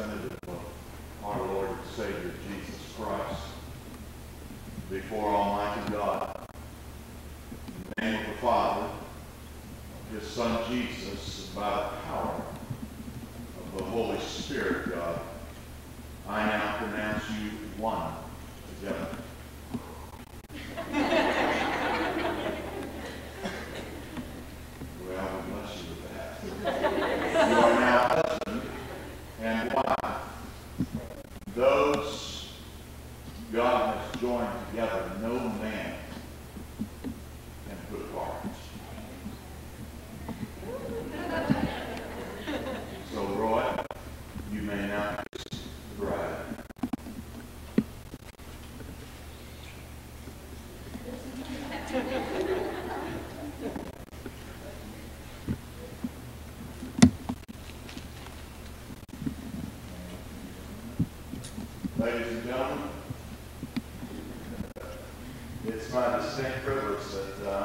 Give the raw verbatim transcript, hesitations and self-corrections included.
representative of our Lord and Savior Jesus Christ before Almighty God, in the name of the Father, of His Son Jesus, and by the power of the Holy Spirit, God, I now pronounce you one together. Well, we bless you with that. You are now husband and wife. Those God has joined together, no man can put apart. So, Roy, you may now kiss the bride. Ladies and gentlemen, it's my distinct privilege that uh,